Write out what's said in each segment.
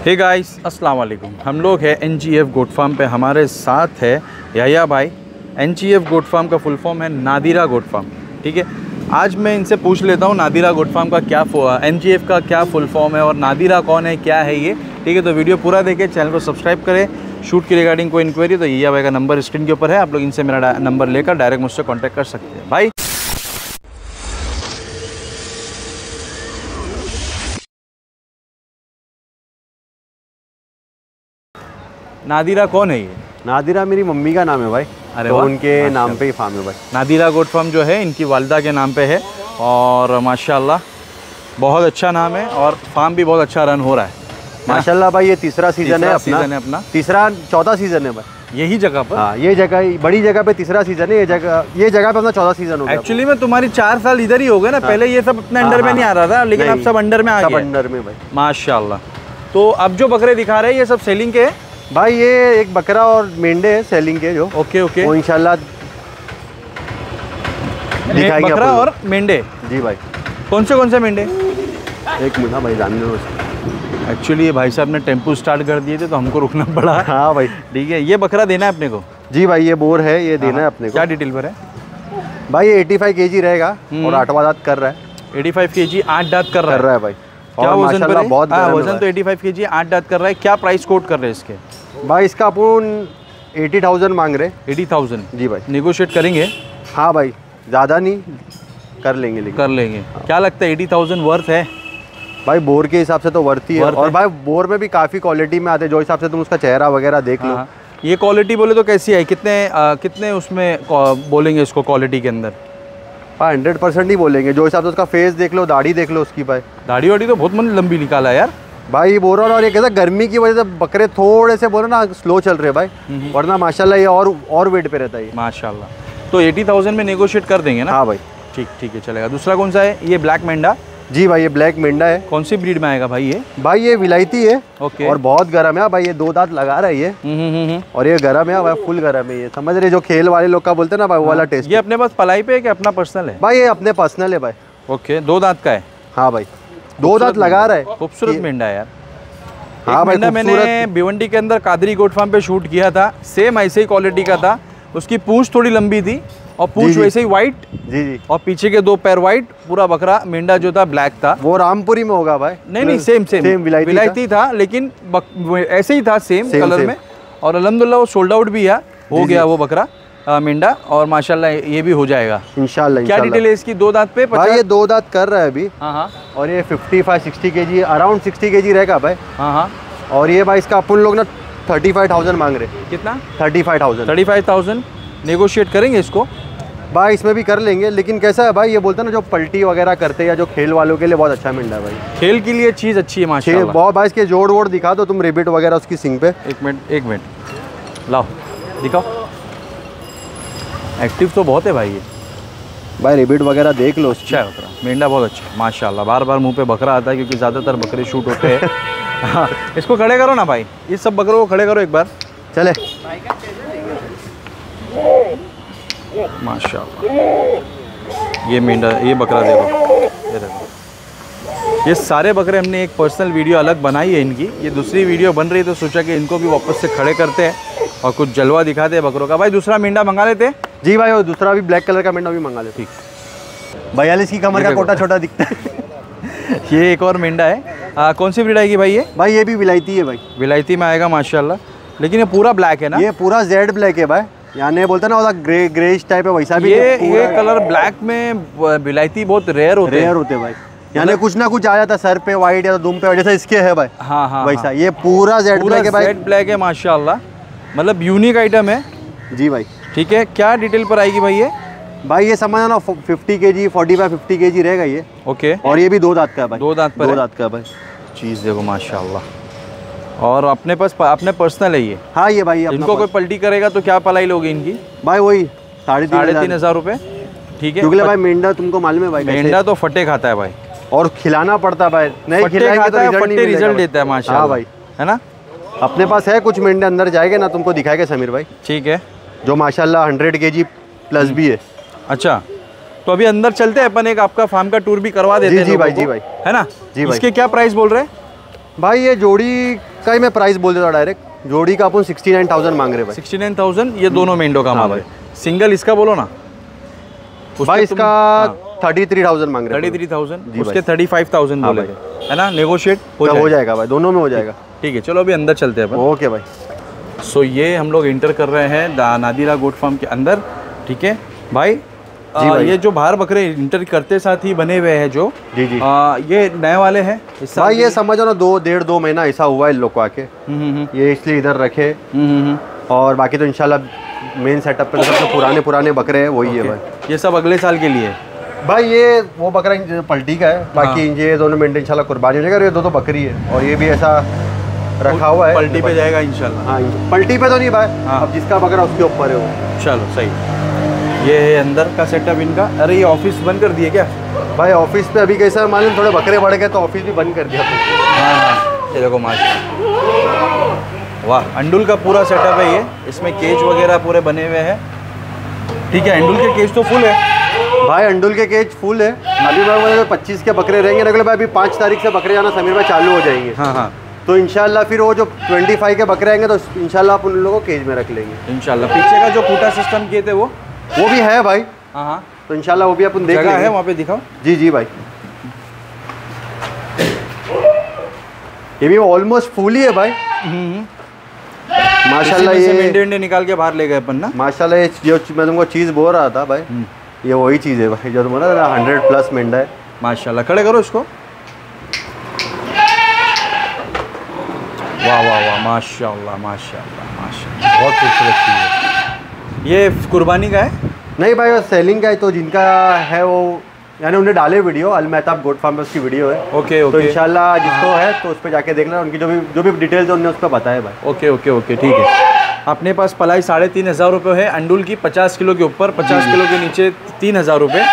Hey guys अस्सलाम वालेकुम। हम लोग हैं NGF गोट फार्म पे, हमारे साथ है याया भाई। NGF गोट फार्म का फुल फॉर्म है नादिरा गोट फार्म, ठीक है। आज मैं इनसे पूछ लेता हूँ नादिरा गोट फार्म का क्या NGF का क्या फुल फॉर्म है और नादिरा कौन है, क्या है ये, ठीक है। तो वीडियो पूरा देखें, चैनल को सब्सक्राइब करें। शूट की रिगार्डिंग कोई इंक्वायरी तो याया भाई का नंबर स्क्रीन के ऊपर है, आप लोग इनसे मेरा नंबर लेकर डायरेक्ट मुझसे कॉन्टैक्ट कर सकते हैं। भाई नादिरा कौन है ये? नादिरा मेरी मम्मी का नाम है भाई। अरे तो वाह, उनके नाम पे ही फार्म है भाई। नादिरा गोट फार्म जो है इनकी वालदा के नाम पे है और माशाल्लाह बहुत अच्छा नाम है और फार्म भी बहुत अच्छा रन हो रहा है माशाल्लाह भाई। ये तीसरा सीज़न है अपना, चौथा सीज़न है भाई यही जगह पर। हाँ, ये जगह बड़ी जगह पे तीसरा सीज़न है। ये जगह पे अपना चौथा सीज़न हो गया। एक्चुअली में तुम्हारी 4 साल इधर ही हो गए ना। पहले ये सब अपने अंडर में नहीं आ रहा था, लेकिन अब सब अंडर में आ गया। सब अंडर में भाई माशाल्लाह। तो अब जो बकरे दिखा रहे हैं ये सब सेलिंग के हैं भाई। ये एक बकरा और मेंढे है सेलिंग के जो। ओके वो इंशाल्लाह दिखाएंगे। बकरा और मेंढे जी भाई। कौन से मेंढे? एक मिनट भाई, जानने दो। एक्चुअली ये भाई साहब ने टेम्पो स्टार्ट कर दिए थे तो हमको रुकना पड़ा। हाँ भाई ठीक है। ये बकरा देना है अपने को? जी भाई, ये बोर है, ये देना है अपने को। क्या डिटेल पर है भाई? ये 85 kg रहेगा और 8वां दांत कर रहा है। 85 kg 8 दांत कर रहा है भाई। क्या वजन पर है? बहुत वजन तो 85 kg 8 दांत कर रहा है। क्या प्राइस कोट कर रहे हैं इसके? भाई इसका अपन 80,000 मांग रहे। 80,000 जी भाई। नेगोशिएट करेंगे? हाँ भाई, ज़्यादा नहीं, कर लेंगे। लेकिन कर लेंगे। क्या लगता है 80,000 वर्थ है? भाई बोर के हिसाब से तो वर्थ ही है। और भाई बोर में भी काफ़ी क्वालिटी में आते हैं, जो हिसाब से तुम उसका चेहरा वगैरह देख लो। ये क्वालिटी बोले तो कैसी है? कितने उसमें बोलेंगे इसको क्वालिटी के अंदर? 100% ही बोलेंगे। जो हिसाब से उसका फेस देख लो, दाढ़ी देख लो उसकी भाई। दाढ़ी वाड़ी तो बहुत लंबी निकाला है यार भाई बोर। और ये कहता गर्मी की वजह से बकरे थोड़े से बोलो ना स्लो चल रहे भाई, वरना माशाल्लाह ये और वेट पे रहता है माशाल्लाह। तो 80,000 में नेगोशिएट कर देंगे ना? हाँ भाई ठीक है, चलेगा। दूसरा कौन सा है? ये ब्लैक मेंढा। जी भाई, ये ब्लैक मेंढा है। कौन सी ब्रीड में आएगा भाई ये? भाई ये विलायती है। ओके। और बहुत गर्म है भाई। ये 2 दांत लगा रहा है ये। और ये गर्म है भाई, फुल गर्म है ये। समझ रहे जो खेल वाले लोग का बोलते हैं ना भाई, वो वाला टेस्ट। ये अपने पास पलाई पे है कि अपना पर्सनल है? भाई ये अपने पर्सनल है भाई। ओके। 2 दांत का है? हाँ भाई, 2 दांत लगा रहा है। खूबसूरत मेंढा है यार। हाँ भाई, मैंने भिवंडी के अंदर कादरी गोट फार्म पे शूट किया था, सेम ऐसे ही क्वालिटी का था। उसकी पूंछ थोड़ी लंबी थी और पूंछ वैसे ही वाइट। जी और पीछे के 2 पैर वाइट। पूरा बकरा मेंढा जो था ब्लैक था। वो रामपुरी में होगा भाई? नहीं, सेम विलायती था, लेकिन ऐसे ही था सेम कलर में। और अल्हम्दुलिल्लाह वो सोल्ड आउट भी हो गया वो बकरा मेंढा। और माशाल्लाह ये भी हो जाएगा इंशाल्लाह। क्या डिटेल है इसकी? 2 दांत पे भाई? ये 2 दांत कर रहा है अभी। हाँ। और ये 55-60 kg, अराउंड 60 kg रहेगा भाई। हाँ। और ये भाई इसका अपन लोग ना 35,000 मांग रहे। कितना? 35,000 नेगोशिएट करेंगे इसको भाई? इसमें भी कर लेंगे, लेकिन कैसा है भाई, ये बोलते हैं ना जो पलटी वगैरह करते हैं या जो खेल वालों के लिए बहुत अच्छा मिल रहा है भाई। खेल के लिए चीज़ अच्छी है माशाल्लाह। बहुत भाई। इसके जोड़ वोड़ दिखा दो तुम, रिबिट वगैरह उसकी सिंग पे। एक मिनट लाओ दिखाओ। एक्टिव तो बहुत है भाई ये। भाई रिबिट वगैरह देख लो। अच्छा है बकरा, मेंढा बहुत अच्छा है माशाल्लाह। बार बार मुंह पे बकरा आता है क्योंकि ज़्यादातर बकरे शूट होते हैं। हाँ, इसको खड़े करो ना भाई, इस सब बकरों को खड़े करो एक बार। चले माशाल्लाह। ये मेंढा, ये बकरा देखो, ये सारे बकरे हमने एक पर्सनल वीडियो अलग बनाई है इनकी। ये दूसरी वीडियो बन रही तो सोचा कि इनको भी वापस से खड़े करते हैं और कुछ जलवा दिखाते हैं बकरों का। भाई दूसरा मेंढा मंगा लेते हैं? जी भाई, और दूसरा भी ब्लैक कलर का मेंढा भी मंगा लेते। ठीक। 42 की कमर का कोटा छोटा दिखता है। ये एक और मेंढा है। कौन सी ब्रीड आएगी भाई ये? भाई ये भी विलायती है भाई। विलायती में आएगा माशाल्लाह। लेकिन ये पूरा ब्लैक है ना? ये पूरा जेड ब्लैक है भाई। यानी बोलते ना वो ग्रेइश टाइप है, वैसा भी ये कलर ब्लैक में विलायती बहुत रेयर होते हैं भाई। यानी कुछ ना कुछ आ जाता है सर पे वाइट या दुम पे, जैसा इसके है भाई। हाँ वैसा। ये पूरा जेड ब्लैक है भाई। जेड ब्लैक है माशाल्लाह, मतलब यूनिक आइटम है। जी भाई। ठीक है। क्या डिटेल पर आएगी भाई ये? भाई ये समझ ना 50 kg 45-50 kg रहेगा ये। ओके। और ये भी 2 दांत का है भाई। 2 दांत पर? 2 दांत का भाई। चीज़ देखो माशाल्लाह। और अपने पास अपने पर्सनल है ये? हाँ ये भाई। इनको कोई पलटी करेगा तो क्या पलाई लोगे इनकी? भाई वही 3,500 रुपये। ठीक है। क्योंकि भाई मेंढा तुमको मालूम है भाई, मेंढा तो फटे खाता है भाई और खिलाना पड़ता है भाई। नहीं खिलाएंगे तो रिजल्ट देता है माशाल्लाह भाई, है ना? अपने पास है कुछ मेंढे, अंदर जाएंगे ना तुमको दिखाएगा समीर भाई। ठीक है। जो माशाल्लाह 100 kg प्लस भी है। अच्छा, तो अभी अंदर चलते हैं अपन, एक आपका फार्म का टूर भी करवा देते हैं। जी भाई, जी भाई, है ना? जी भाई। इसके क्या प्राइस बोल रहे हैं भाई? ये जोड़ी का ही मैं प्राइस बोल देता हूँ डायरेक्ट। जोड़ी का अपन 69,000 मांग रहे भाई। 69,000 ये दोनों मेंढों का मांग रहे। सिंगल इसका बोलो ना भाई, इसका 33,000 मांग रहे। 33,000, उसके 35,000 बोले थे, है ना? नेगोशिएट हो जाएगा भाई, दोनों में हो जाएगा। ठीक है, चलो अभी अंदर चलते हैं अपन। ओके भाई। सो ये हम लोग इंटर कर रहे हैं नादिरा गोट फार्म के अंदर। ठीक है भाई, ये जो बाहर बकरे इंटर करते साथ ही बने हुए हैं जो जी जी ये नए वाले हैं भाई, ये समझो ना 2 महीना ऐसा हुआ है इन लोग को आके, ये इसलिए इधर रखे। और बाकी तो इंशाल्लाह मेन सेटअप पे तो सबसे पुराने बकरे हैं, वही है भाई। ये सब अगले साल के लिए भाई। ये वो बकरा पलटी का है, बाकी ये दोनों मेंढे इंशाल्लाह कुर्बानी हो जाएगा। ये दो तो बकरी है और ये भी ऐसा रखा हुआ है, पलटी पे जाएगा इंशाल्लाह। हाँ, पलटी पे तो नहीं भाई, अब जिसका बकरा उसके ऊपर है वो। चलो सही। ये है अंदर का सेटअप इनका। अरे ये ऑफिस बंद कर दिए क्या भाई? ऑफिस पे अभी कैसा मालूम, थोड़े बकरे बढ़ गए तो ऑफिस भी बंद कर दिया। हाँ, ये देखो माशाल्लाह, वाह। अंडुल का पूरा सेटअप है ये, इसमें केज वगैरह पूरे बने हुए हैं। ठीक है, अंडुल के केज तो फुल है भाई, अंडुल के केज फुल है। अभी भाई 25 के बकरे रहेंगे अगले भाई। अभी 5 तारीख से बकरे आना समीर भाई चालू हो जाएंगे। हाँ हाँ, तो इंशाल्लाह फिर वो जो 25 के बकरे आएंगे तो इंशाल्लाह आप उन लोगों को केज में रख लेंगे इंशाल्लाह। पीछे का जो खूटा सिस्टम किए थे वो भी है भाई। हाँ हाँ, तो इंशाल्लाह वो भी अपन देख लेंगे। है वहाँ पे, दिखाओ। जी जी भाई, ये भी ऑलमोस्ट फुल ही है भाई माशाल्लाह। ये मेंढे निकाल के बाहर ले गए अपन ना माशाल्लाह। ये जो मैं तुमको चीज़ बोल रहा था भाई, ये वही चीज़ है भाई जो तुम 100+ मेंढा है माशाल्लाह। खड़े करो इसको। वाह वाह वाह, माशाल्लाह माशाल्लाह माशाल्लाह, बहुत खूबसूरत चीज़ है। ये कुर्बानी का है? नहीं भाई, वो सेलिंग का है। तो जिनका है वो यानी उन्हें डाले video, Al Mehtab goat farm में उसकी वीडियो है। ओके ओके, तो इंशाल्लाह जिसको है तो उस पर जाके देखना, उनकी जो भी डिटेल्स है उन्होंने उस पर बताया भाई। ओके ओके ओके, ठीक है। अपने पास पलाई 3,500 रुपये है। अंडुल की 50 किलो के ऊपर, 50 किलो के नीचे 3,000 रुपये।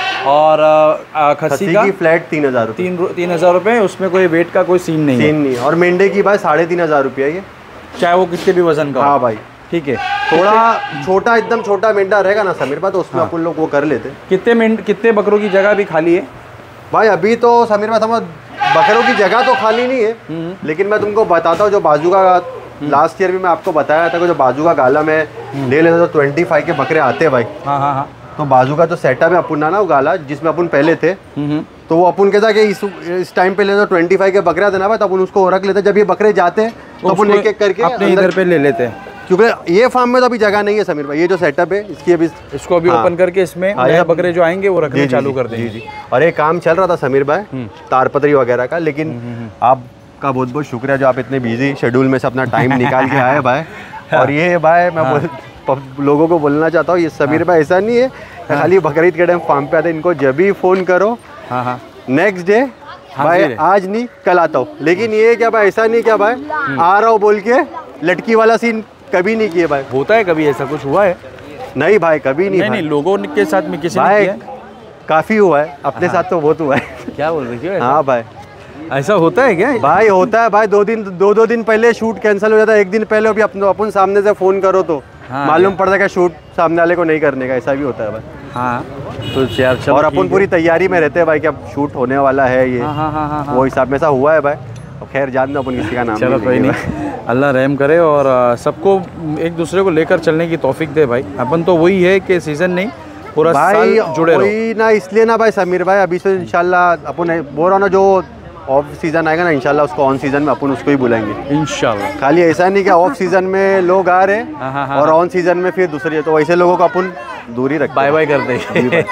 और खस्सी का फ्लैट 3,000 रुपये। 3,000 रुपये, उसमें कोई वेट का कोई सीन नहीं है। और मेंढे की भाई 3,500 रुपये ये, चाहे वो कितने भी वजन का। हाँ भाई, ठीक है। थोड़ा छोटा, एकदम छोटा मेंढा रहेगा ना समीर भाई, तो उसमें अपन लोग वो कर लेते। कितने बकरों की जगह भी खाली है भाई? अभी तो समीर भाई समझ बकरों की जगह तो खाली नहीं है, लेकिन मैं तुमको बताता हूँ जो बाजू का लास्ट ईयर भी मैं आपको बताया था कि जो बाजू का गाला में ले लेते तो 25 के बकरे आते हैं भाई। हाँ हाँ हाँ। तो बाजू का जो सेटअप है अपन ना वो गाला जिसमें अपन पहले थे, तो वो अपन कहता कि इस टाइम पे लेते 25 के बकरे आते ना भाई, तो अपन उसको रख लेते। जब ये बकरे जाते हैं तो अपन एक एक करके अपने इधर पे ले लेते हैं, क्योंकि ये फार्म में तो अभी जगह नहीं है समीर भाई। ये जो सेटअप है इसकी अभी इसको अभी ओपन करके इसमें नए बकरे जो आएंगे वो रखने चालू कर देंगे। जी। और एक काम चल रहा था समीर भाई तारपत्री वगैरह का, लेकिन आपका बहुत बहुत शुक्रिया जो आप इतने बिजी शेड्यूल में से अपना टाइम निकाल के आए भाई। और ये भाई मैं लोगों को बोलना चाहता हूँ, ये समीर भाई ऐसा नहीं है खाली बकरीद के टाइम फार्म पे आते, इनको जब भी फ़ोन करो नेक्स्ट डे भाई आज नहीं कल आता हूँ। लेकिन ये क्या भाई ऐसा नहीं क्या भाई आ रहा हूँ बोल के लटकी वाला सीन कभी नहीं किए भाई। होता है कभी ऐसा कुछ हुआ है? नहीं भाई, कभी नहीं। नहीं, लोगों के साथ में किसी भाई ने किया? काफ़ी हुआ है, अपने साथ तो बहुत हुआ है। क्या बोल रहे हो? हाँ भाई, ऐसा होता है क्या? भाई होता है भाई। 2 दिन पहले शूट कैंसिल हो जाता है, एक दिन पहले भी अपन सामने से फ़ोन करो तो मालूम पड़ता है कि शूट सामने वाले को नहीं करने का, ऐसा भी होता है भाई। हाँ तो यार, और अपन पूरी तैयारी में रहते हैं भाई कि अब शूट होने वाला है ये। वो हिसाब में ऐसा हुआ है भाई। खैर जान दो अपन किसी का नाम। चलो कोई नहीं, अल्लाह रहम करे और सबको एक दूसरे को लेकर चलने की तौफीक दे भाई। अपन तो वही है कि सीज़न नहीं पूरा साल जुड़े रहो ना, इसलिए ना भाई समीर भाई अभी से इंशाल्लाह अपन बोल रहा ना जो ऑफ सीज़न आएगा ना इंशाल्लाह उसको ऑन सीज़न में अपन उसको ही बुलाएंगे इंशाल्लाह। खाली ऐसा नहीं कि ऑफ सीज़न में लोग आ रहे और ऑन सीज़न में फिर दूसरी, तो वैसे लोगों को अपन दूरी रख बाय बाय कर देंगे।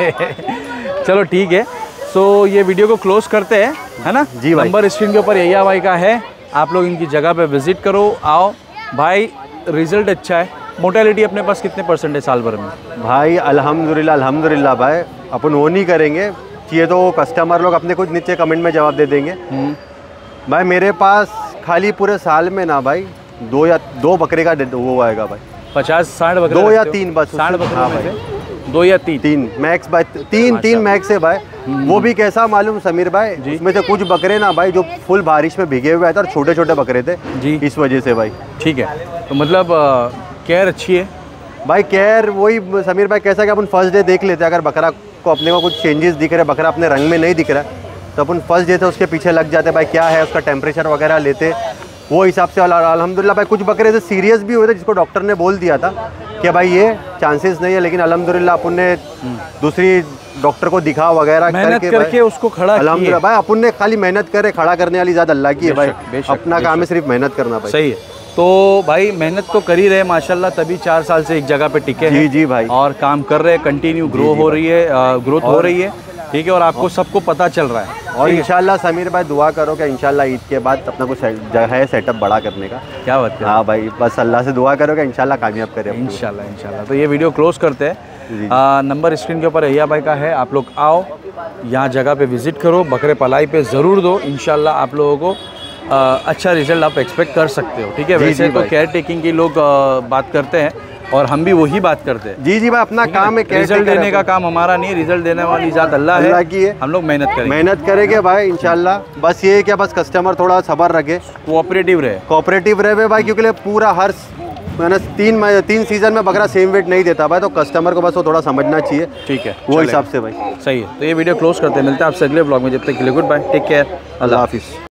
चलो ठीक है, सो ये वीडियो को क्लोज करते हैं, है ना जी भाई। नंबर स्क्रीन के ऊपर यहिया भाई का है, आप लोग इनकी जगह पे विजिट करो, आओ भाई। रिजल्ट अच्छा है। मोर्टेलिटी अपने पास कितने % है साल भर में? भाई अल्हम्दुलिल्लाह भाई, अपन वो नहीं करेंगे ये तो कस्टमर लोग अपने कुछ नीचे कमेंट में जवाब दे देंगे। भाई मेरे पास खाली पूरे साल में ना भाई 2 बकरे का वो आएगा भाई, 50-60 बकरे, 2 या 3 बस। 60 बकरे में से 2 या 3 मैक्स भाई, 3 मैक्स है भाई। वो भी कैसा मालूम समीर भाई, इसमें से कुछ बकरे ना भाई जो फुल बारिश में भीगे हुए थे और छोटे छोटे बकरे थे जी, इस वजह से भाई। ठीक है, तो मतलब केयर अच्छी है भाई। केयर वही समीर भाई कैसा कि अपन फर्स्ट डे देख लेते हैं, अगर बकरा को अपने को कुछ चेंजेस दिख रहे, बकरा अपने रंग में नहीं दिख रहा तो अपन फर्स्ट डे से उसके पीछे लग जाते भाई, क्या है उसका टेम्परेचर वगैरह लेते। वो हिसाब से अल्हम्दुलिल्लाह भाई कुछ बकरे से सीरियस भी हुए थे जिसको डॉक्टर ने बोल दिया था कि भाई ये चांसेस नहीं है, लेकिन अल्हम्दुलिल्लाह अपन ने दूसरी डॉक्टर को दिखा वगैरह करके उसको खड़ा किया। अल्हम्दुलिल्लाह भाई अपन ने खाली मेहनत करे, खड़ा करने वाली ज़्यादा अल्लाह की है भाई, अपना काम है सिर्फ मेहनत करना भाई। सही है, तो भाई मेहनत तो कर ही रहे माशाल्लाह, तभी 4 साल से एक जगह पे टिके हैं। जी भाई, और काम कर रहे हैं, कंटिन्यू ग्रो हो रही है, ग्रोथ हो रही है, ठीक है, और आपको सबको पता चल रहा है। और इंशाल्लाह समीर भाई दुआ करो कि इंशाल्लाह ईद के बाद अपना कुछ जगह है सेटअप बड़ा करने का। क्या बात है। हाँ भाई, बस अल्लाह से दुआ करो कि इंशाल्लाह कामयाब करें इंशाल्लाह। तो ये वीडियो क्लोज करते हैं। नंबर स्क्रीन के ऊपर यहिया भाई का है, आप लोग आओ यहाँ जगह पे विज़िट करो, बकरे पलाई पे ज़रूर दो, इंशाल्लाह आप लोगों को अच्छा रिजल्ट आप एक्सपेक्ट कर सकते हो, ठीक है। वैसे तो केयर टेकिंग की लोग बात करते हैं और हम भी वही बात करते हैं। जी भाई, अपना काम है, रिजल्ट देने का काम हमारा नहीं है, रिजल्ट देने वाली ज़ात अल्लाह की है। हम लोग मेहनत करेंगे भाई इंशाल्लाह। बस ये क्या, बस कस्टमर थोड़ा सब्र रखे, कोऑपरेटिव रहे भाई, क्योंकि पूरा हर मैंने 3 सीजन में बकरा सेम वेट नहीं देता भाई, तो कस्टमर को बस वो थोड़ा समझना चाहिए, ठीक है, वो हिसाब से भाई। सही है, तो ये वीडियो क्लोज करते हैं, मिलते हैं आपसे अगले ब्लॉग में, जब तक के लिए गुड बाय, टेक केयर, अल्लाह हाफिज़।